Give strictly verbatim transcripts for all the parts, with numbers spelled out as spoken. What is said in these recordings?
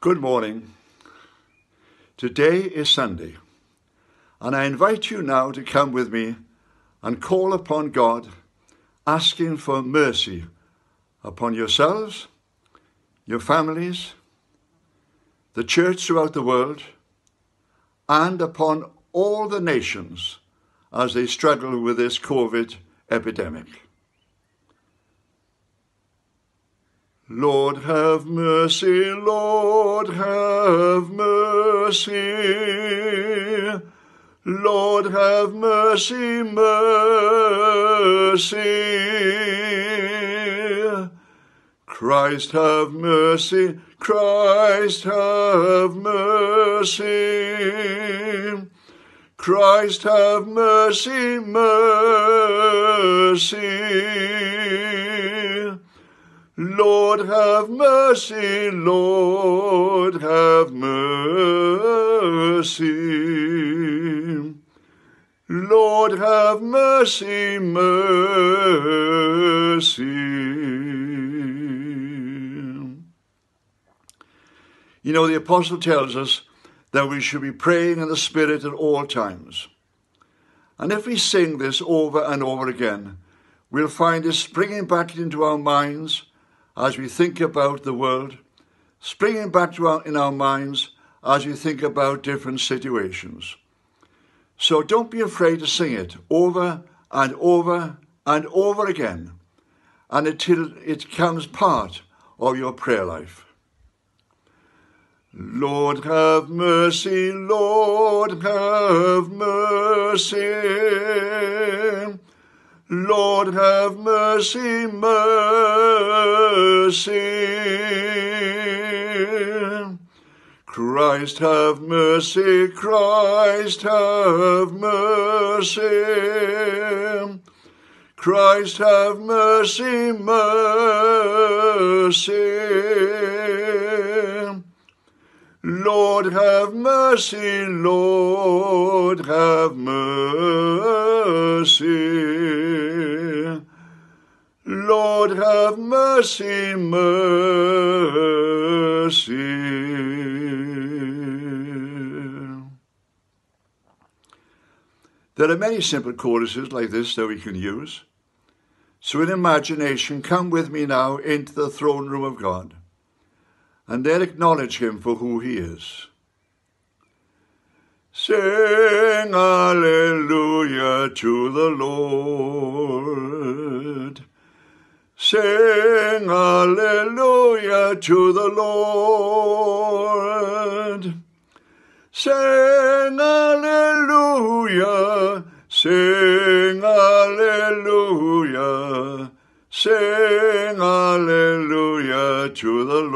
Good morning. Today is Sunday, and I invite you now to come with me and call upon God, asking for mercy upon yourselves, your families, the church throughout the world, and upon all the nations as they struggle with this COVID epidemic. Lord, have mercy, Lord, have mercy. Lord, have mercy, mercy. Christ, have mercy, Christ, have mercy. Christ, have mercy, mercy. Lord, have mercy, Lord, have mercy. Lord, have mercy, mercy. You know, the apostle tells us that we should be praying in the Spirit at all times. And if we sing this over and over again, we'll find it springing back into our minds as we think about the world, springing back to our, in our minds as we think about different situations. So don't be afraid to sing it over and over and over again, and until it becomes part of your prayer life. Lord, have mercy, Lord, have mercy. Lord, have mercy, mercy. Christ, have mercy, Christ, have mercy. Christ, have mercy, mercy. Lord, have mercy, Lord, have mercy. Lord, have mercy, mercy. There are many simple choruses like this that we can use. So in imagination, come with me now into the throne room of God, and there acknowledge him for who he is. Sing hallelujah to the Lord. Sing hallelujah to the Lord. Sing hallelujah, sing hallelujah. Sing hallelujah to the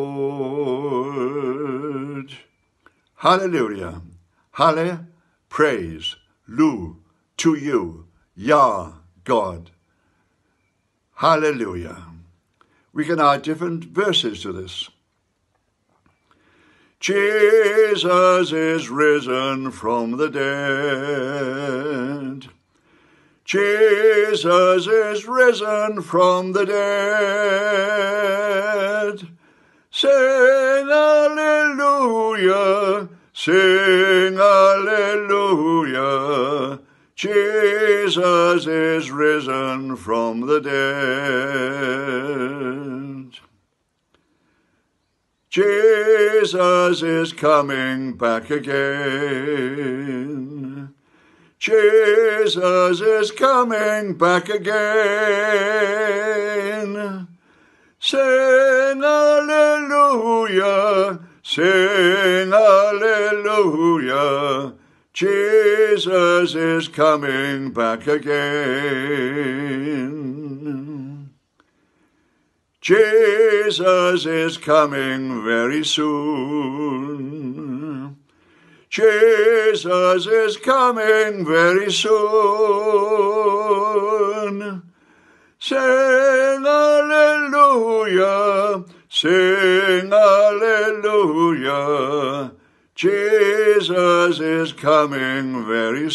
Lord. Hallelujah. Halle, praise. Lu, to you. Yah, God. Hallelujah. We can add different verses to this. Jesus is risen from the dead. Jesus is risen from the dead. Sing hallelujah, sing hallelujah. Jesus is risen from the dead. Jesus is coming back again. Jesus is coming back again. Sing hallelujah, sing hallelujah. Jesus is coming back again. Jesus is coming very soon. Jesus is coming very soon. Sing hallelujah, sing hallelujah. Jesus is coming very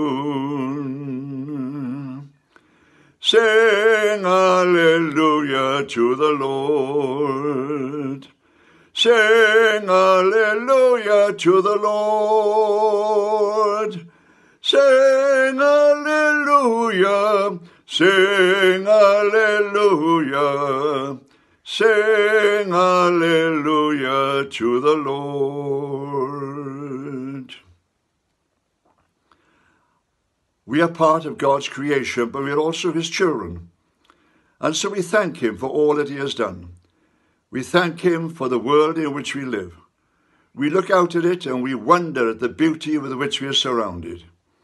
soon. Sing hallelujah to the Lord. Sing Sing hallelujah to the Lord. Sing hallelujah, sing hallelujah, sing hallelujah to the Lord. We are part of God's creation, but we are also his children. And so we thank him for all that he has done. We thank him for the world in which we live. We look out at it and we wonder at the beauty with which we are surrounded.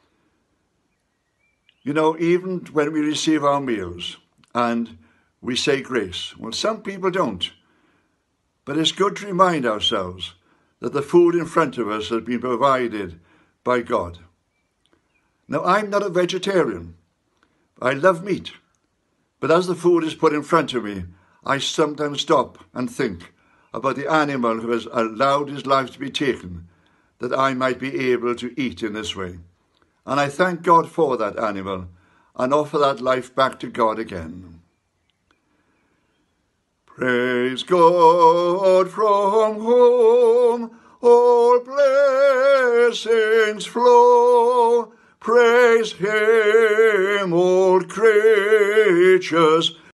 You know, even when we receive our meals and we say grace, well, some people don't. But it's good to remind ourselves that the food in front of us has been provided by God. Now, I'm not a vegetarian. I love meat. But as the food is put in front of me, I sometimes stop and think about the animal who has allowed his life to be taken, that I might be able to eat in this way. And I thank God for that animal and offer that life back to God again. Praise God from whom all blessings flow. Praise him, all creatures